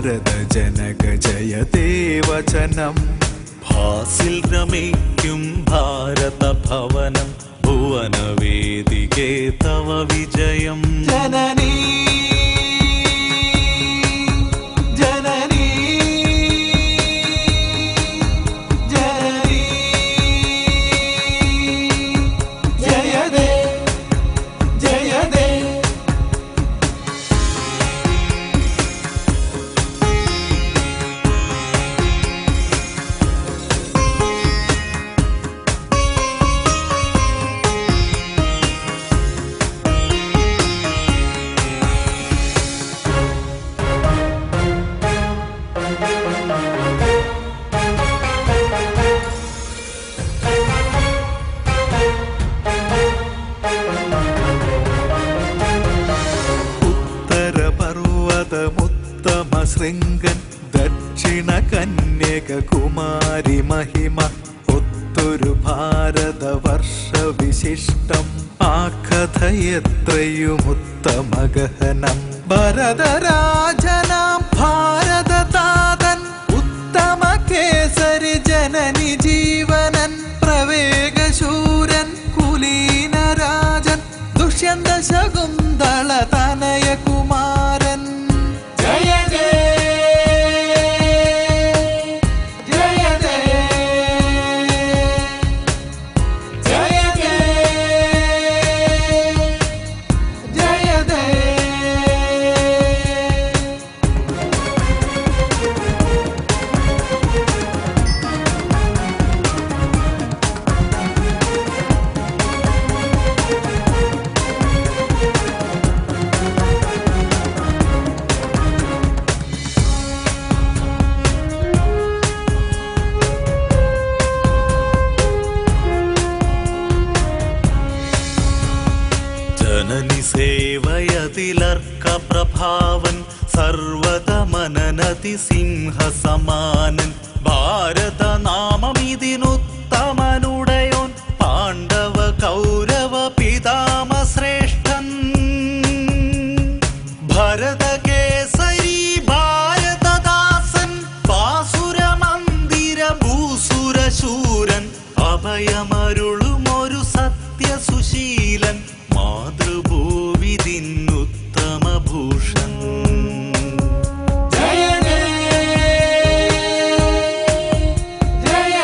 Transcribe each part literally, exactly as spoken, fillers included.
भरत जनक जयते वचनम् भासिल रमेक्युं भारत भवनं भुवन वेदिके तव विजयम् जननी ശൃംഗൻ ദക്ഷിണ കന്യക കുമാരി മഹിമ ഒത്തൊരു ഭാരതവർഷ വിശിഷ്ടം ആ കഥയെത്രയും ഉത്തമഗഹനം ഭരതരാജനാം ഭാരതതാതൻ ഉത്തമ കേസരി ജനനി ജീവനൻ പ്രവേഗശൂരൻ കുലീനരാജൻ ദുഷ്യന്ത ശകുന്തള തനയ കുമാരൻ ജയ जननि सेवयतिलर्क प्रभावन सर्वतमननति सिंह समानन भारत नाममिदिनुत्तमनुडयोन पाण्डव कौरव पिताम श्रेष्ठन भरत केसरी भारत दासन पासुर मंदिर भूसुर शूरन अभयमरुळुमोरु सत्य सुशीलन मातृभूविदिनुत्तम भूषण जय जय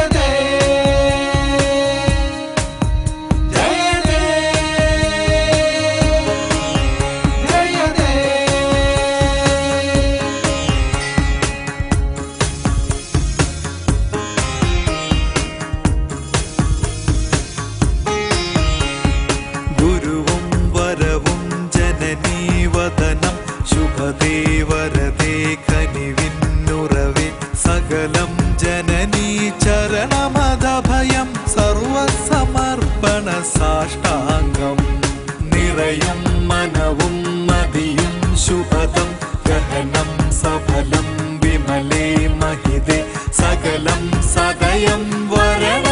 വദനം ശുഭദേവരതേ കനിവിന്നുറവേ സകലം ജനനീ ചരണമദഭയം സർവസമർപ്പണ സാഷ്ടാംഗം നിറയും മനവും മതിയും ശുഭദം ഗഹനം സഫലം വിമലേ മഹിതേ സകലം സദയം വരണ